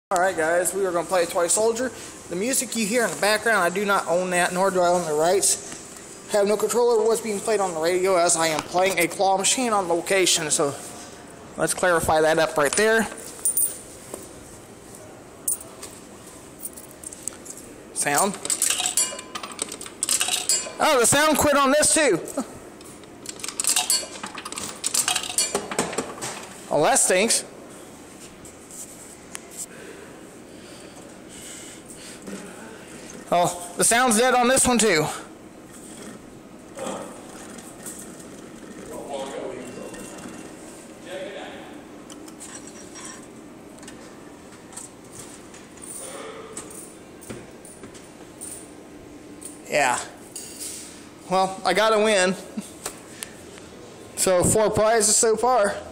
Alright guys, we are going to play Toy Soldier. The music you hear in the background, I do not own that, nor do I own the rights. Have no control over what's being played on the radio, as I am playing a claw machine on location, so let's clarify that up right there. Sound. Oh, the sound quit on this too. Oh, that stinks. Oh, the sound's dead on this one too. Yeah. Well, I got to win. So 4 prizes so far.